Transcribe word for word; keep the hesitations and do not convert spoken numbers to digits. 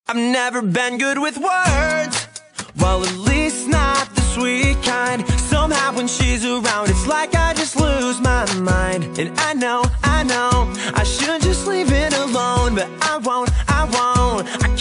I've never been good with words, well, at least not the sweet kind. Somehow when she's around, it's like I just lose my mind. And I know, I know, I should just leave it alone, but I won't, I won't. I